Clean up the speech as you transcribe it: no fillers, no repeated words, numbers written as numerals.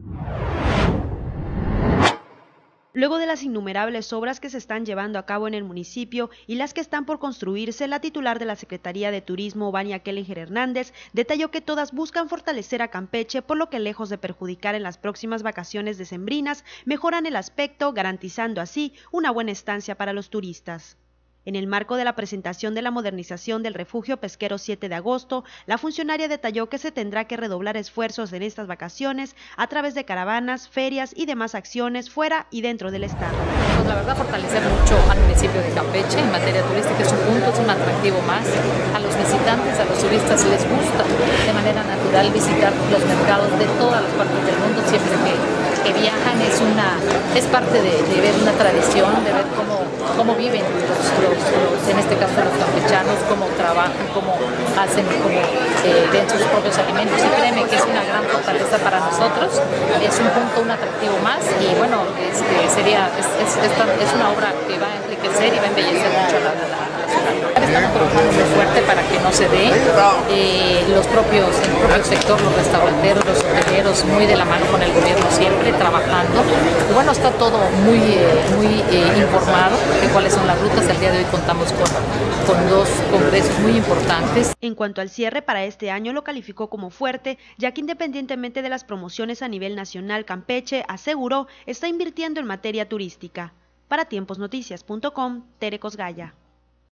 Luego de las innumerables obras que se están llevando a cabo en el municipio y las que están por construirse, la titular de la Secretaría de Turismo, Vania Kellinger Hernández, detalló que todas buscan fortalecer a Campeche, por lo que lejos de perjudicar en las próximas vacaciones decembrinas, mejoran el aspecto, garantizando así una buena estancia para los turistas. En el marco de la presentación de la modernización del refugio pesquero 7 de agosto, la funcionaria detalló que se tendrá que redoblar esfuerzos en estas vacaciones a través de caravanas, ferias y demás acciones fuera y dentro del estado. Pues la verdad, fortalecer mucho al municipio de Campeche en materia turística, es un punto, es un atractivo más. A los visitantes, a los turistas les gusta de manera natural visitar los mercados de todas las partes del mundo siempre que viajan. Es parte de ver una tradición, de ver cómo viven en este caso los campechanos, cómo trabajan, cómo hacen, cómo ven sus propios alimentos, y créeme que es una gran fortaleza para nosotros, es un punto, un atractivo más, y bueno, es una obra que va a enriquecer y va a embellecer mucho la ciudad. Estamos trabajando muy fuerte para que no se dé, el propio sector, los restauranteros, los hoteleros, muy de la mano con el gobierno siempre trabajando, y bueno, está todo muy informado de cuáles son las rutas. El día de hoy contamos con dos congresos muy importantes. En cuanto al cierre para este año, lo calificó como fuerte, ya que independientemente de las promociones a nivel nacional, Campeche, aseguró, está invirtiendo en materia turística. Para tiemposnoticias.com, Tere Cosgaya.